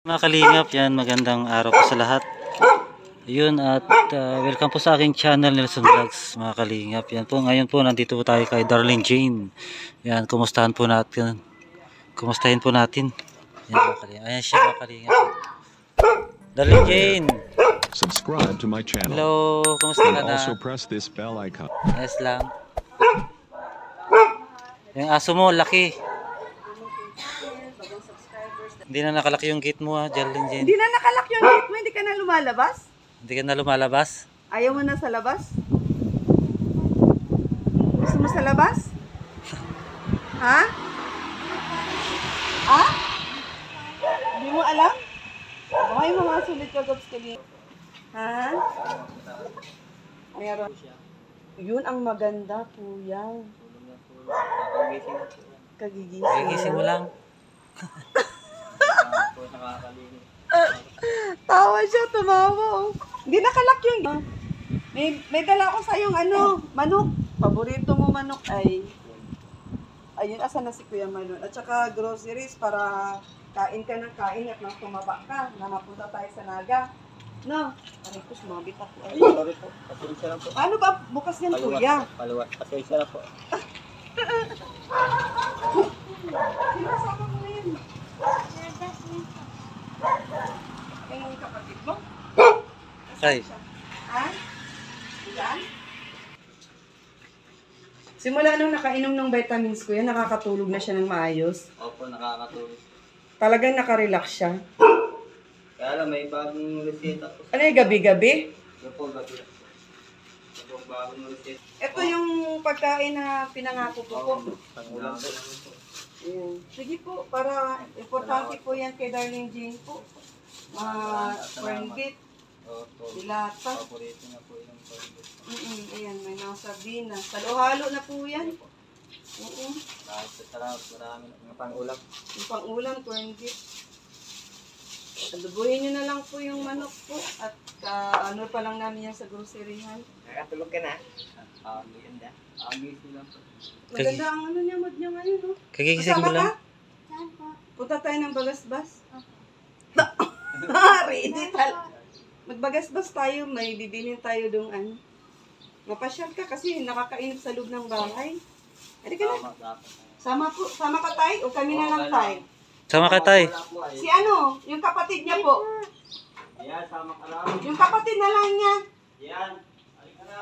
Mga kalingap, yan, magandang araw po sa lahat. Yun, at welcome po sa aking channel, Nelson Vlogs, mga kalingap. Yan po, ngayon po nandito po tayo kay Darlene Jane. Yan, kumustahin po natin. Yan, mga kalingap. Ayan siya, mga kalingap. Darlene Jane. Subscribe to my channel. Hello, kumusta ka And na? also press this bell icon. Yes lang. Yung aso mo, laki. Hindi na nakalaki yung gate mo, ha, Darlene Jane. Hindi na nakalak yung gate mo, hindi ka na lumalabas? Hindi ka na lumalabas? Ayaw mo na sa labas? Gusto mo sa labas? Ha? Ha? Hindi mo alam? Baka yung mga sulit ka gabs kanina. Ha? Meron. Yun ang maganda, kuya. Kagigising. Gigising mo lang. Tawa siya, tumawa. Oh. Hindi nakalak yung... May dala ko sa yung manok. Paborito mo manok ay... Ayun, asan na si Kuya Manon? At saka groceries para kain ka ng kain at nang tumaba ka. Na napunta tayo sa Naga. No? Aray ko, sumabit ako. Ay, Sorry po, pasensya lang po. ano ba bukas yan, Kuya? Paluwas, pasensya lang po. Sinasama mo na yun. Yung kapatid mo? Ay. Ha? Yan? Simula nung nakainom ng vitamins ko yan, nakakatulog na siya ng maayos. Opo, nakakatulog. Talagang nakarelax siya. Kaya lang, may bagong reseta po. Ano yung gabi-gabi? Ito po, gabi. Ito po, bagong reseta. Ito yung pagkain na pinangako ko po. Pangulang po. Ayan. Sige po, para importante po yan kay Darlene Jane po. Corn beef, Opo, dilata. paborito na po yung pagkain. Ayan, may nasabina. Halo-halo na po yan. Kahit sa sarap, marami na pangulam. Yung pang-ulam, corn beef. Adobohin nyo na lang po yung manok po. At ano pa lang namin yan sa groceryhan. Nakatulog ka na? Maganda. Gising lang po. Maganda ang ano niya, mood niya ngayon, no? Kagigising mo lang. Punta tayo ng bagasbas. Ready tal. Magbagasbas tayo, may bibilhin tayo dong ano. Mapasyal ka kasi nakakainip sa loob ng bahay. Halika na. Tama, dapat. Sama ka tayo o kami na lang tayo. Sama ka tay. Wala po ay. Si ano, yung kapatid niya po. Ayan, sama ka lang. Yung kapatid na lang niya. Ayan, halika na.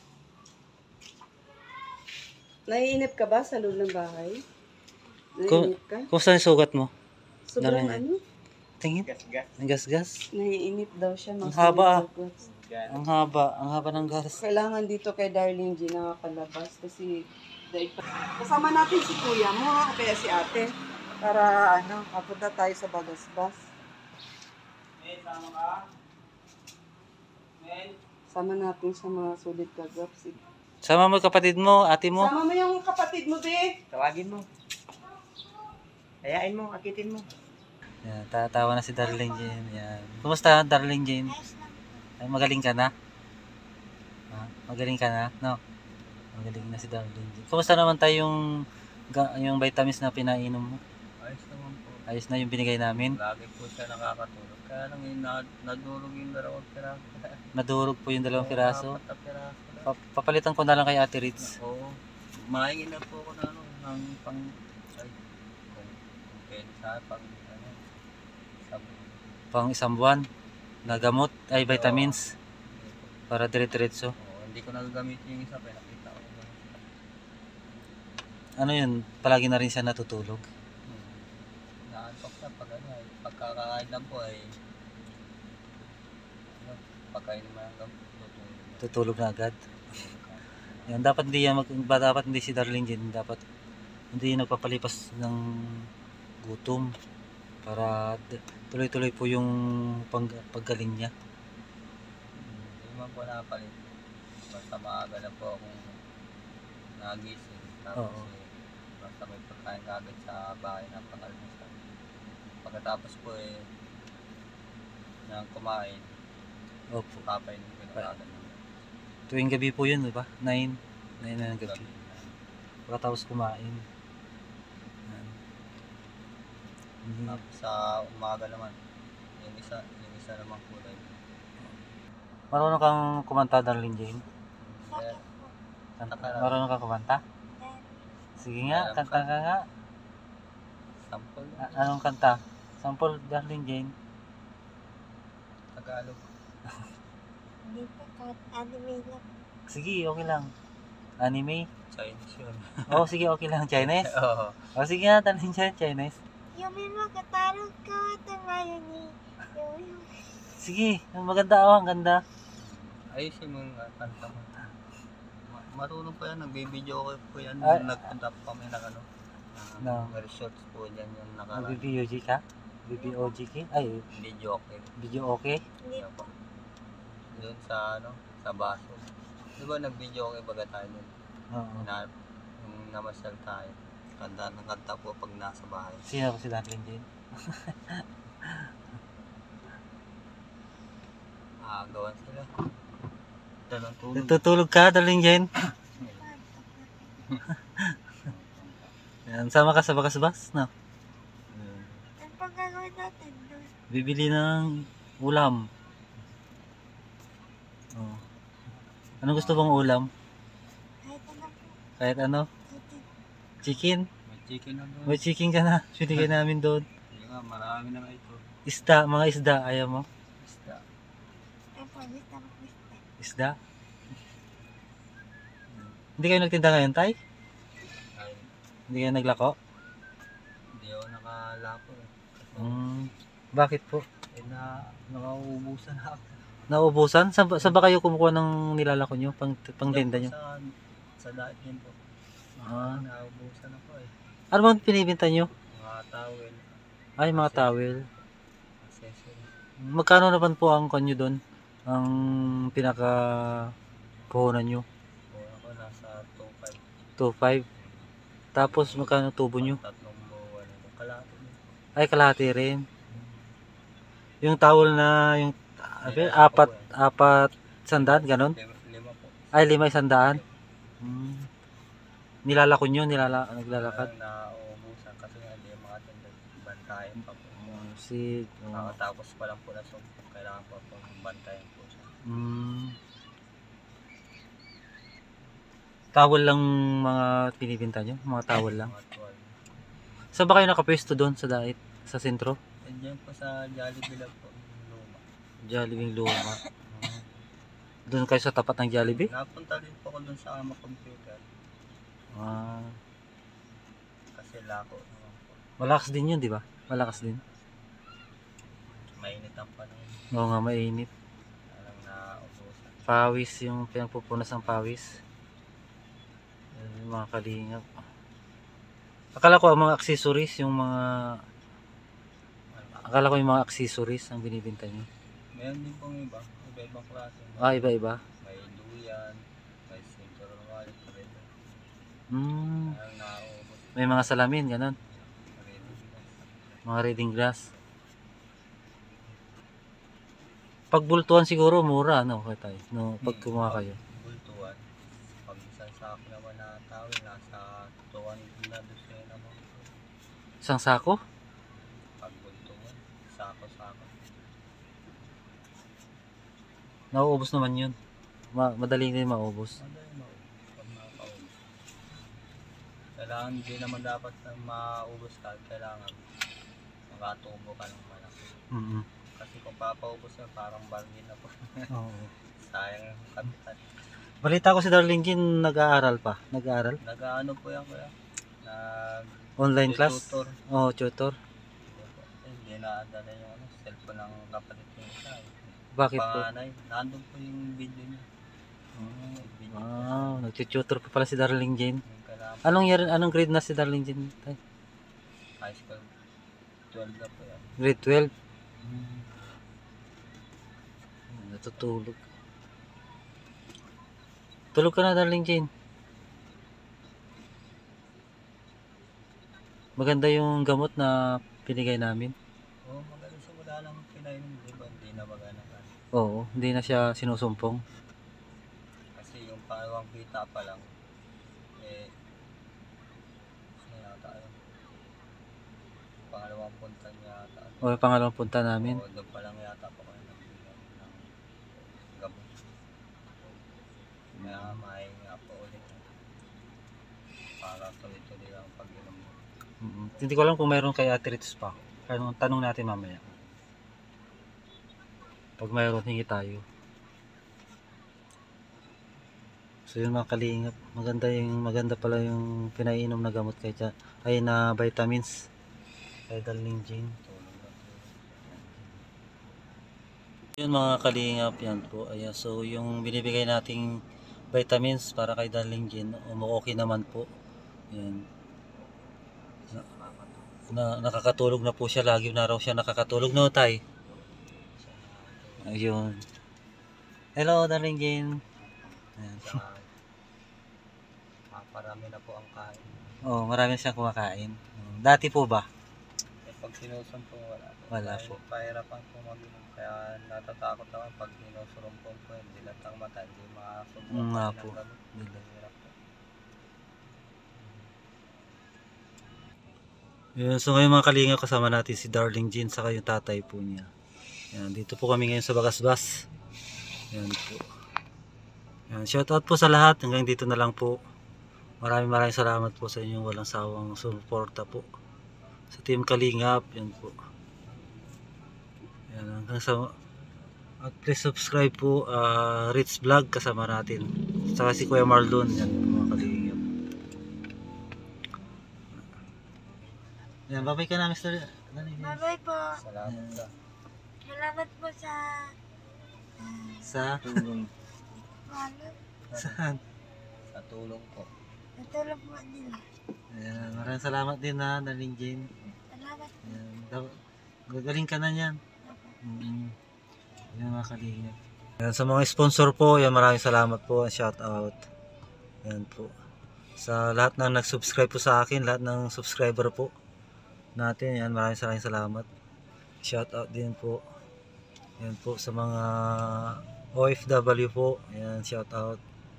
Naiinip ka ba sa loob ng bahay? Kung, Naiinip ka? kumusta yung sugat mo? Sobrang Narinig. ano? Tingin. Gas-gas. Ang gas-gas. Naiinip daw siya. Ang haba, ah. Gan. Ang haba ng gas. Kailangan dito kay Darlene G nakakalabas kasi kasama natin si kuya mo ha, o kaya si ate para kapunta tayo sa bagasbas. Men, sama ka. Men. Sama natin sa mga sulit kagaps. Sama mo kapatid mo, ate mo. Sama mo yung kapatid mo, be. Tawagin mo. Ayain mo, akitin mo. Yan, tatawa na si Darlene Jane. Yan. Kumusta, Darlene Jane? Ay, magaling ka na? Magaling ka na? No? Magaling na si Darlene Jane. Kumusta naman tayo yung vitamins na pinainom mo? Ayos naman po. Ayos na yung binigay namin. Lagi po siya nakakatulog. Kaya lang yung nadurog yung dalawang piraso. Nadurog po yung 2 piraso. Apat na piraso lang. Papalitan ko na lang kay Ate Ritz. Oo. Mahingi na po ako na ng pang... Ay, kung pwede sa Pang isang buwan na gamot ay vitamins para dire-diretso. hindi ko nagagamit yung isa. Kaya nakita ko. Ano yun? Palagi na rin siya natutulog. Naantok siya pag pagkakain lang po ay... Pagkain naman ang gamot. Tutulog na agad. Yan, dapat hindi si Darlene Jane, dapat hindi nagpapalipas ng gutom para tuloy-tuloy po yung paggaling niya. Hindi man po nakapalit. Basta maaga na po akong nagising. Tapos Oo. basta may pagkain kagad sa bahay ng pang-almusal. Pagkatapos po nang kumain, Opo. kapainin ko na kagad. Tuwing gabi po yun, di ba? 9 na ng gabi. Pagkatapos kumain. Yan. Tapos sa umaga naman, Yung isa naman kulay. Marunong kang kumanta, Darling Jane? Kaya, Marunong kang kumanta? Sige nga, kanta ka nga. sample, Anong kanta? Sample, Darling Jane. Tagalog. Hindi po, kahit anime lang. Sige, okay lang. Anime? Chinese yun. Oh, sige, okay lang. Chinese? Oo. Oh, sige nga, Darling Jane, Chinese. Yumi mo katarong ko, tumayo ni. Yumi mo. Sige, maganda oh, ang ganda. Ayusin mo yung kanta mo. Marunong po yan, nagbibideo ko po yan. Ay. Nagpunta po kami ng ano. No. Resorts po dyan yung BBOG ka? BBOG ka? Ay, video okay. video okay? Hindi Yan po. Doon sa ano, sa baso. Di ba nag-video okay baga tayo nun? Oo. Yung namasyal tayo. Kanta ng kanta po pag nasa bahay. Sino ko si Darling Jane? Gawan sila. Dalawang tulog. Natutulog ka, Darling Jane? Yan, sama ka sa bakas-bas, no? Ang pagkagawin natin doon. Bibili ng ulam. Oh. Anong gusto mong ulam? Kahit ano po. Kahit ano? Chicken. Chicken? May chicken na doon. May chicken ka na. Binigay namin doon. Hindi nga, marami na nga ito. Isda, mga isda. Ayaw mo? Isda. Ang pagis na magpista. Isda? Hindi kayo nagtinda ngayon, Tay? Ay, Hindi kayo naglako? hindi ako nakalapo eh. Bakit po? Nakaubusan na ako. Naubusan? Saan ba kayo kumukuha ng nilalako nyo? Pang benta nyo? Sa diet din po. Naubusan ako eh. Ano bang pinibenta nyo? Mga towel, Ay, mga towel. accessories. Magkano naman po ang kanyo doon? Ang pinaka puhunan nyo? O ako nasa 2.5. 2.5. Tapos magkano tubo nyo? Tatlong buwan. Kalahati din. Ay, kalahati rin. Yung towel na yung apat sandaan, ganon? Lima po. Ay, 5 sandaan. Nilalako nyo, naglalakad. Naubusan kasi nga hindi makatindad. Bantayan pa po. Tapos pa lang po na kailangan po po bantayan po siya. Towel lang mga pinibinta nyo? Mga towel lang. Mga 12. Saan ba kayo nakapwesto doon sa diet? Sa sentro? And dyan po sa Jollibee lang po. Luma. Jollibee Luma. Doon kayo sa tapat ng Jollibee? Napunta din po ako dun sa ama computer. Kasi lako naman po. Malakas din yun, di ba? Malakas din. Mainit ang panahon. Oo nga, mainit. Alang naubusan. Pawis, yung pinagpupunas ng pawis. Yung mga kalingap. Akala ko ang mga accessories, yung mga accessories ang binibenta niyo. Meron din pong iba. Iba-ibang klase. Iba-iba. May duyan. May cinturon wallet. Ready. Mm, Alang nauubos. may mga salamin, ganun. Ready. Mga reading glass. Pagbultuan siguro, mura, no? Tayo, no? Pag kumuha kayo. Bultuan. Pag isang sako naman na tawin, nasa 200 na doon siya naman. Isang sako? Pag bultuan, sako-sako. Nauubos naman yun. Madali din maubos. Madali maubos. Pag makaubos. Kailangan hindi naman dapat na maubos ka. Kailangan makatubo ka ng malaki. Kasi kung papaubos na, parang bargain na po. Oo. Sayang yung kapital. Balita ko si Darling Jean nag-aaral pa. Nag-aaral? Nag-ano po yan kuya? Online class? Tutor. Oo, tutor. Hindi na-adala yung cellphone ng kapatid ko isa. Bakit po? Panganay, nandun po yung video niya. Video Wow, nag-tutor pa pala si Darling Jean. yung kailangan Anong grade na si Darling Jean? Tay? high school. 12 na po yan. Grade 12. Natutulog. Tulog ka na, Darling Jane. Maganda yung gamot na pinigay namin. Oo, magaling siya. Wala lang pinainom. Diba? Hindi na magana ka. Oo, hindi na siya sinusumpong. Kasi yung pangawang kita pa lang, ano yata yun? pangalawang punta niya yata. O yung pangalawang punta namin. O, doon pa lang yata po kayo nagbigay ng gamot. Kaya mahinga po ulit. Para tuloy-tuloy ang pag-inom mo. Hindi ko alam kung mayroon kay Ate Ritz pa. Tanong natin mamaya. Pag mayroon, hingi tayo. So yun mga kalingap, maganda pala yung pinainom na gamot ay na vitamins kay Darlene. Yun mga kalingap, yan po. Ayan, so yung binibigay nating vitamins para kay Darlene, okay naman po. Yan. Nakakatulog na po siya, lagi na raw siya nakakatulog, no tay? Ayun. Hello Darlene. Ayan. Marami na po ang kain. Oh, marami siyang kumakain. Dati po ba? Eh, pag sinusumpo, wala po. Wala Dahil po. pahirapan po mag-inom. Kaya natatakot naman pag sinusurumpong po, hindi latang mata, hindi makasumpong. Nga po. Hirap po. Yun, so ngayon mga kalingap, kasama natin si Darlene Jean saka yung tatay po niya. Yan, dito po kami ngayon sa Bagasbas. Yan po. Yan, shout out po sa lahat. Hanggang dito na lang po. Maraming salamat po sa inyong walang sawang suporta po sa Team Kalingap. Yan po. Yan, hanggang sa at please subscribe po Ritz Vlog kasama natin. Saka si Kuya Marlon. Yan po mga kalingap. Yan, babay ka na Mr. Bye-bye po. Salamat sa Salamat po Sa tulong. wallet. saan? Sa tulong po. Natulog po nila. Ayan, maraming salamat din na Darlene Jean. Salamat. Ayan, gagaling ka na yan. Ayan mga kalingap. Ayan, sa mga sponsor po, ayan, maraming salamat po. Shout out. Ayan po. Sa lahat ng nag-subscribe po sa akin, lahat ng subscriber po natin, ayan, maraming salamat. Shout out din po. Ayan po sa mga OFW po. Ayan, shout out.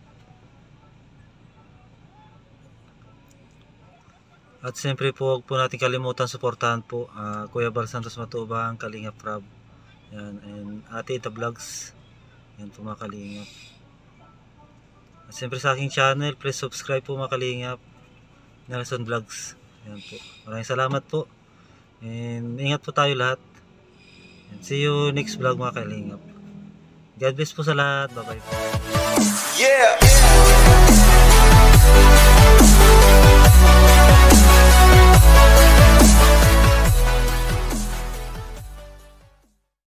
At siyempre po, huwag po natin kalimutan suportahan po Kuya Bal Santos Matubang, Kalingap Rob. Yan, and Ate Ita Vlogs. Yan po mga kalingap. At siyempre sa aking channel, please subscribe po mga kalingap. Nelson Vlogs. Yan po. Maraming salamat po. And ingat po tayo lahat. And see you next vlog mga kalingap. God bless po sa lahat. Bye bye. Yeah.